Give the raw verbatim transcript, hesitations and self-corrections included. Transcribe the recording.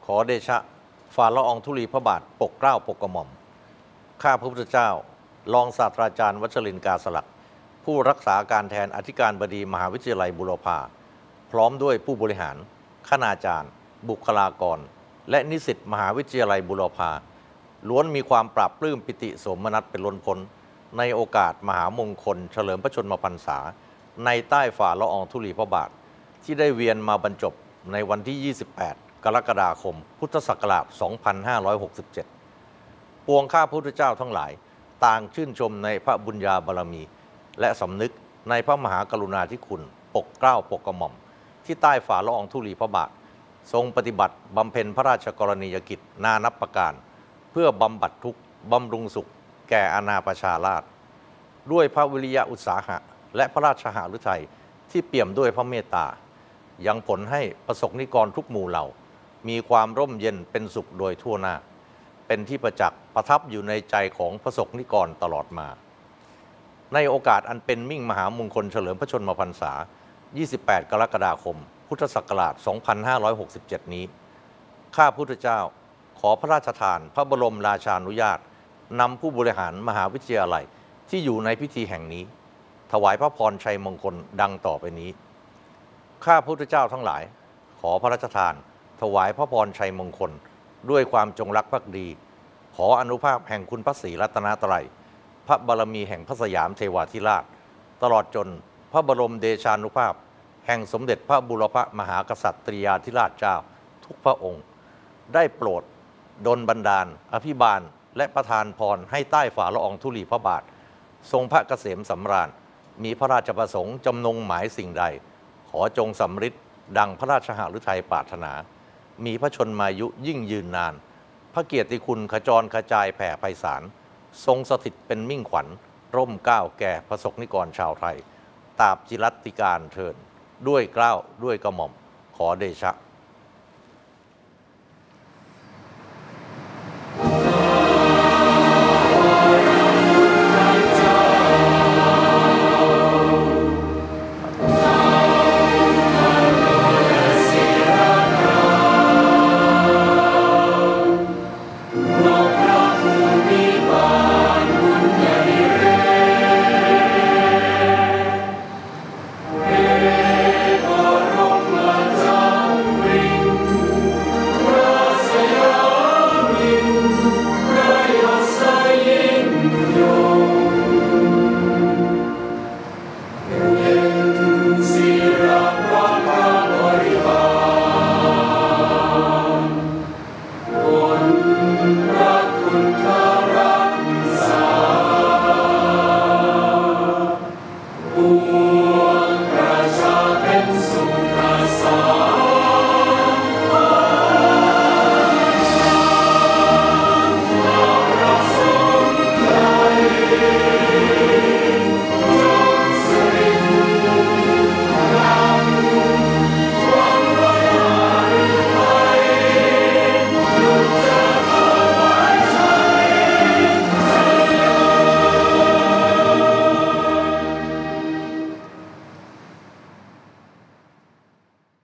ขอเดชะฝ่าละอองธุลีพระบาทปกเกล้าปกกระหม่อมข้าพระพุทธเจ้ารองศาสตราจารย์วัชรินทร์ กาสลักผู้รักษาการแทนอธิการบดีมหาวิทยาลัยบูรพาพร้อมด้วยผู้บริหารคณาจารย์ บุคลากรและนิสิตมหาวิทยาลัยบูรพาล้วนมีความปราบปลื้มปิติโสมนัสเป็นล้นพ้นในโอกาสมหามงคลเฉลิมพระชนมพรรษาในใต้ฝ่าละอองธุลีพระบาทที่ได้เวียนมาบรรจบในวันที่ ยี่สิบแปด กรกฎาคม พุทธศักราช สองพันห้าร้อยหกสิบเจ็ด ปวงข้าพระพุทธเจ้าทั้งหลายต่างชื่นชมในพระบุญญาบารมี และสำนึกในพระมหากรุณาธิคุณปกเกล้าปกกระหม่อมที่ใต้ฝ่าละอองธุลีพระบาททรงปฏิบัติบำเพ็ญพระราชกรณียกิจนานับประการเพื่อบำบัดทุกข์บำรุงสุขแก่อาณาประชาราษฎร์ด้วยพระวิริยะอุตสาหะและพระราชหฤทัยที่เปี่ยมด้วยพระเมตตายังผลให้ประสบนิกรทุกหมู่เหล่ามีความร่มเย็นเป็นสุขโดยทั่วหน้าเป็นที่ประจักษ์ประทับอยู่ในใจของประสบนิกรตลอดมาในโอกาสอันเป็นมิ่งมหามงคลเฉลิมพระชนมพรรษา ยี่สิบแปด กรกฎาคม พุทธศักราช สองพันห้าร้อยหกสิบเจ็ด นี้ข้าพุทธเจ้าขอพระราชทานพระบรมราชานุญาตนำผู้บริหารมหาวิทยาลัยที่อยู่ในพิธีแห่งนี้ถวายพระพรชัยมงคลดังต่อไปนี้ข้าพุทธเจ้าทั้งหลายขอพระราชทานถวายพระพรชัยมงคลด้วยความจงรักภักดีขออนุภาพแห่งคุณพระศรีรัตนตรัยพระบารมีแห่งพระสยามเทวาธิราชตลอดจนพระบรมเดชานุภาพแห่งสมเด็จพระบุรพมหากษัตริยาธิราชเจ้าทุกพระองค์ได้โปรดดลบันดาลอภิบาลและประทานพรให้ใต้ฝ่าละอองธุลีพระบาททรงพระเกษมสำราญมีพระราชประสงค์จำนงหมายสิ่งใดขอจงสำฤทธิ์ดังพระราชหฤทัยปรารถนามีพระชนมายุยิ่งยืนนานพระเกียรติคุณขจรกระจายแผ่ไพศาลทรงสถิตเป็นมิ่งขวัญร่มเกล้าแก่ประสบนิกรชาวไทยตราบจิรัติการเทินด้วยเกล้าด้วยกระหม่อมขอเดชะ